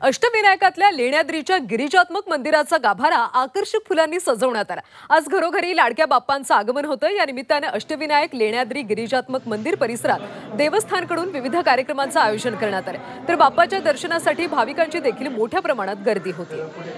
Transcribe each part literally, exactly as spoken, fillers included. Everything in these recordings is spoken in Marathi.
अष्टविनायकातल्या लेण्याद्रीच्या गिरिजात्मक मंदिराचा गाभारा आकर्षक फुलांनी सजवण्यात आला। आज घरोघरी लाडक्या बाप्पांचं आगमन होतं। या निमित्ताने अष्टविनायक लेण्याद्री गिरिजात्मक मंदिर परिसरात देवस्थानकडून विविध कार्यक्रमांचं आयोजन करण्यात आलं। तर बाप्पाच्या दर्शनासाठी भाविकांची देखील मोठ्या प्रमाणात गर्दी होती।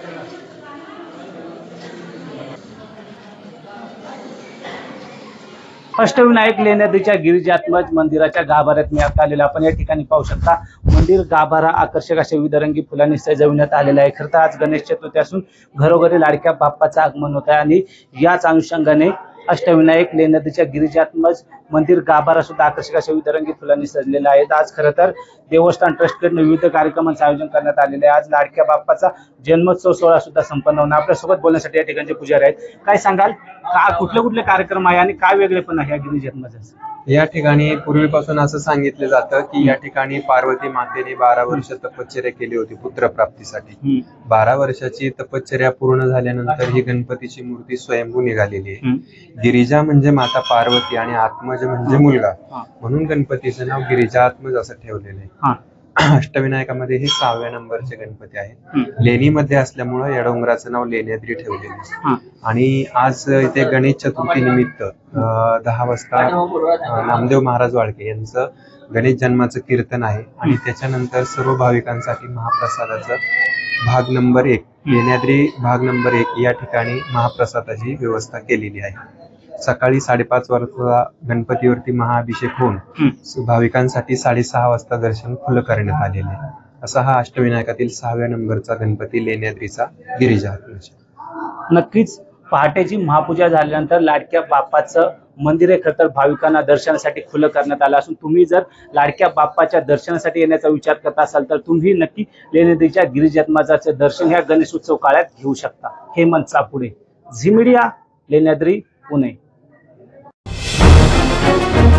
अष्टविनायक लेण्याद्रीच्या गिरिजात्मक मंदिराच्या गाभाऱ्यात मी आता आलेलो आपण या ठिकाणी पाहू शकता। मंदिर गाभारा आकर्षक अशा विविधरंगी फुलांनी सजवण्यात आलेला आहे। खरं तर आज गणेश चतुर्थी असून घरोघरी लाडक्या बाप्पाचं आगमन होत आहे आणि याच अनुषंगाने अष्टविनायक लेण्याद्रीच्या गिरिजात्मक मंदिर गाभारा सुद्धा आकर्षक अशा विविधरंगी फुलांनी सजलेला आहे। आज खरं तर देवस्थान ट्रस्टकडून विविध कार्यक्रमांचं आयोजन करण्यात आलेलं आहे। आज लाडक्या बाप्पाचा जन्मोत्सव सोहळा सुद्धा संपन्न होणार। आपल्यासोबत बोलण्यासाठी या ठिकाणचे पुजारी आहेत। काय सांगाल, का कुठले कुठले कार्यक्रम आहे आणि काय वेगळेपण आहे या गिरिजात्मकाचं? या ठिकाणी पूर्वीपासून असं सांगितलं जातं की या ठिकाणी पार्वती मातेने बारा वर्ष तपश्चर्या केली होती पुत्र प्राप्तीसाठी। बारा वर्षाची तपश्चर्या पूर्ण झाल्यानंतर ही गणपतीची मूर्ती स्वयंभू निघालेली आहे। गिरिजा म्हणजे माता पार्वती आणि आत्मज म्हणजे मुलगा, म्हणून गणपतीचं नाव गिरिजात्मज असं ठेवलेलं आहे। अष्टविनायकामध्ये हे सहाव्या नंबरचे गणपती आहेत। लेणीमध्ये असल्यामुळे या डोंगराचं नाव लेण्याद्री ठेवलेलं आहे। आणि आज इथे गणेश चतुर्थी निमित्त दहा वाजता नामदेव महाराज वाळके यांचं गणेश जन्माचं कीर्तन आहे आणि त्याच्यानंतर सर्व भाविकांसाठी महाप्रसादाचं भाग नंबर एक लेण्याद्री भाग नंबर एक या ठिकाणी महाप्रसादाची व्यवस्था केलेली आहे। सकाळी साडेपाच वाजता गणपतीवरती महाअभिषेक होऊन भाविकांसाठी साडेसहा वाजता दर्शन खुलं करण्यात आलेले आहे। असा हा अष्टविनायकातील सहाव्या नंबरचा गणपती लेण्याद्रीचा गिरिजात्मज। नक्कीच पहाटेची महापूजा झाल्यानंतर लाडक्या बाप्पाचं मंदिर हे खरं तर भाविकांना दर्शनासाठी खुलं करण्यात आलं असून तुम्ही जर लाडक्या बाप्पाच्या दर्शनासाठी येण्याचा विचार करत असाल तर तुम्ही नक्की लेण्याद्रीच्या गिरिजात्मजाचे दर्शन ह्या गणेशोत्सव काळात घेऊ शकता। Hemant Sapude, Zee Media, Lenyadri, Pune.